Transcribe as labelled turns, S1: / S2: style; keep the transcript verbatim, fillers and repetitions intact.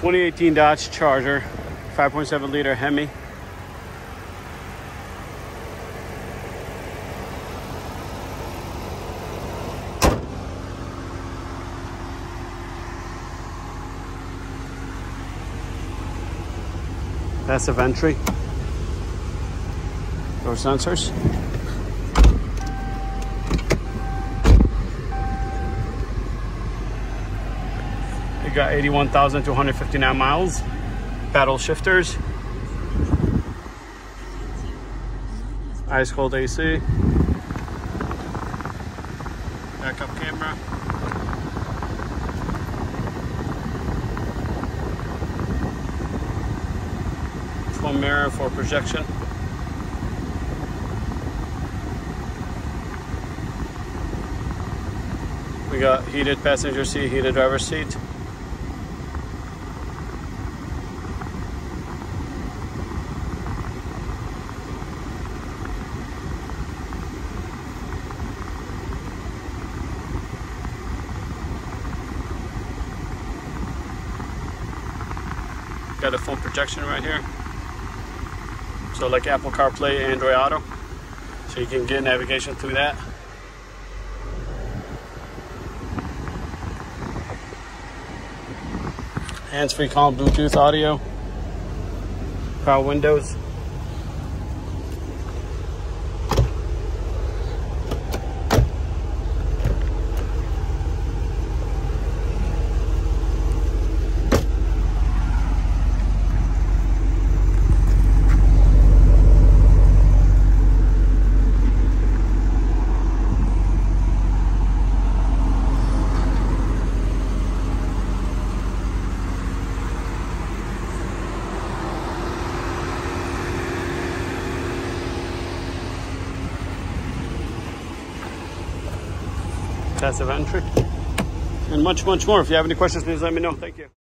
S1: twenty eighteen Dodge Charger, five point seven liter Hemi. Passive entry. Door sensors. We got eighty-one thousand two hundred fifty-nine miles. Paddle shifters. Ice cold A C. Backup camera. Full mirror for projection. We got heated passenger seat, heated driver's seat. Got a phone projection right here. So like Apple CarPlay, Android Auto. So you can get navigation through that. Hands-free calm Bluetooth audio. Power windows. Passive entry, and much, much more. If you have any questions, please let me know. Thank you.